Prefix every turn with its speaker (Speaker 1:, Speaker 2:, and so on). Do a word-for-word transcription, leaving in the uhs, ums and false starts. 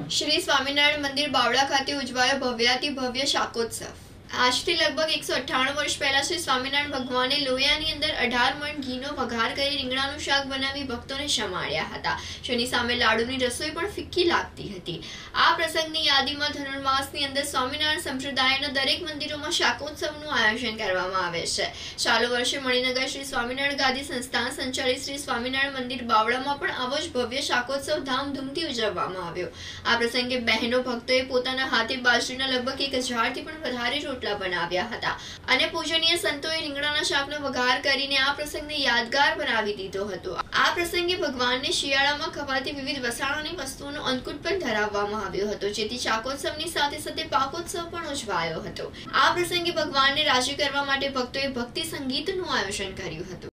Speaker 1: श्री स्वामीनारायण मंदिर बावड़ा खाते उजवायो भव्याति भव्य शाकोत्सव। આજથી લગભગ એકસો અઠ્ઠાણું વર્ષ પહેલા શ્રી સ્વામિનારાયણ ભગવાને લોયાની અંદર અઢાર મણ ઘીનો વઘાર કરી રીંગણાનું શાક બનાવી ભક્તોને જમાડ્યા હતા, જેની સામે લાડુની રસોઈ પણ ફિક્કી લાગતી હતી। આ પ્રસંગની યાદીમાં ધનુર્માસની અંદર સ્વામિનારાયણ સંપ્રદાયના દરેક મંદિરોમાં શાકોત્સવનું આયોજન કરવામાં આવે છે। ચાલુ વર્ષે મણિનગર શ્રી સ્વામિનારાયણ ગાદી સંસ્થાન સંચાલિત શ્રી સ્વામિનારાયણ મંદિર બાવળામાં પણ આવો જ ભવ્ય શાકોત્સવ ધામધૂમથી ઉજવવામાં આવ્યો। આ પ્રસંગે બહેનો ભક્તોએ પોતાના હાથે બાજરીના લગભગ એક હજારથી પણ વધારે રોટલા બનાવ્યા હતા અને પૂજનીય સંતોએ રીંગણાના શાકનો વઘાર કરીને આ પ્રસંગને યાદગાર બનાવી દીધો હતો। આ પ્રસંગે ભગવાનને શિયાળામાં ખવાતી વિવિધ વસાણાની વસ્તુઓનો અંકુટ પણ ધરાવવામાં આવ્યો હતો, જેથી શાકોત્સવની સાથે સાથે પાકોત્સવ પણ ઉજવાયો હતો। આ પ્રસંગે ભગવાનને રાજી કરવા માટે ભક્તોએ ભક્તિ સંગીતનું આયોજન કર્યું હતું।